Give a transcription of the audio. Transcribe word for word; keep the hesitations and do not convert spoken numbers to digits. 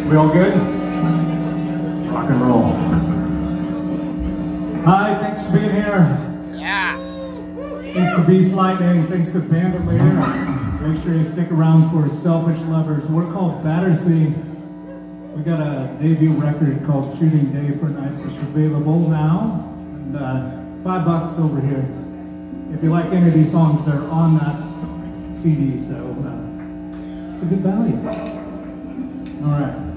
We all good? Rock and roll. Hi, thanks for being here. Yeah. Thanks to Beast Lightning, thanks to Bandit Leader. Make sure you stick around for Selfish Lovers. We're called Battersea. We got a debut record called Shooting Day for Night that's available now. And uh, five bucks over here. If you like any of these songs, they're on that C D, so uh, it's a good value. All right.